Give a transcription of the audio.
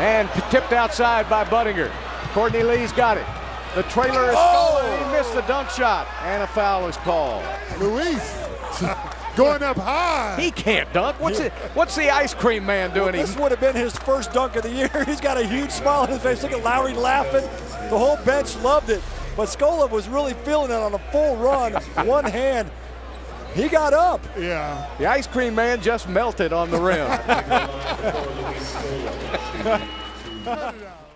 And tipped outside by Buttinger. Courtney Lee's got it. The trailer is Scola. He missed the dunk shot. And a foul is called. Luis going up high. He can't dunk. What's the ice cream man doing? Well, this would have been his first dunk of the year. He's got a huge smile on his face. Look at Lowry laughing. The whole bench loved it. But Scola was really feeling it on a full run. One hand. He got up. Yeah. The ice cream man just melted on the rim.